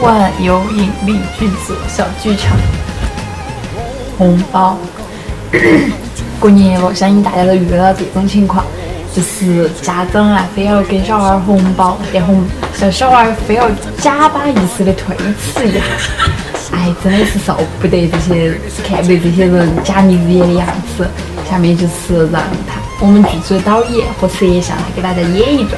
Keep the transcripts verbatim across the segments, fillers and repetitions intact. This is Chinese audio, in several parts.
万有引力剧组小剧场，红包。过年了，相信大家都遇到这种情况，就是家长啊非要给小孩红包，然后小小孩非要假把意思的推辞一下。哎，真的是受不得这些，看不得这些人假泥日夜的样子。下面就是让他我们剧组的导演和摄像来给大家演一段。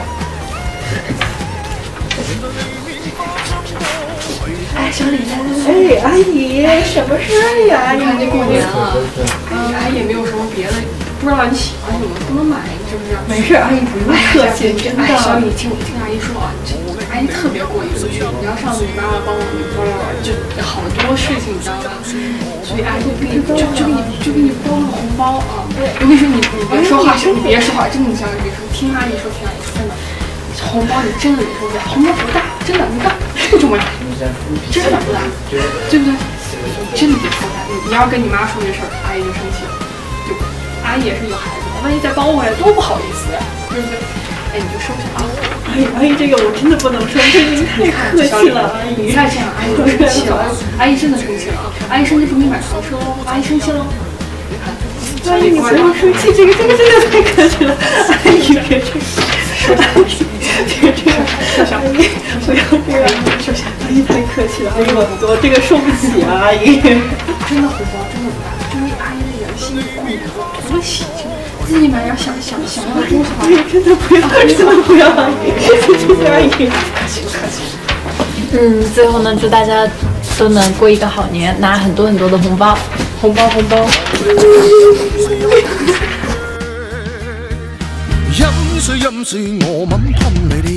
哎，小李，哎，阿姨，什么事儿呀？阿姨， 看这过年了，阿姨也没有什么别的，不知道你喜欢什么，不能买，是不是？ 没事，阿姨不用客气，真的。 哎，小李，听我听阿姨说啊，这阿姨特别过意不去。你要上次你妈妈帮我，你说就好多事情，你知道吗？所以阿姨就给你就就给你就给你包了红包啊！我跟你说，你你别说话，你别说话，真的你小李别说，听阿姨说，听阿姨说，真的。红包你真的得收下，红包不大，真的，你看不重要，真的不大，对不对？你真的得收下。你你要跟你妈说这事儿，阿姨就生气了。就阿姨也是有孩子的，万一再包回来多不好意思呀，对不对？哎，你就收下啊。 阿姨，阿姨，这个我真的不能说，这您太客气了，阿姨。 你再这样，阿姨就生气了。阿姨真的生气了啊！阿姨生气说你买房车喽，阿姨生气了。 阿姨，你不要生气，这个这个真的太客气了，阿姨别这样。收下，这个这个，收下，不要这样，收下，阿姨太客气了，阿姨我我这个受不起啊，阿姨。 真的红包真的不大，就为阿姨的人心过年了，图个喜庆，自己买点想想想要的东西吧。 阿姨真的不要，真的不要，阿姨，谢谢阿姨， 客气客气。 嗯，最后呢，祝大家都能过一个好年，拿很多很多的红包，红包红包。 飲水飲水，我吻噴你哋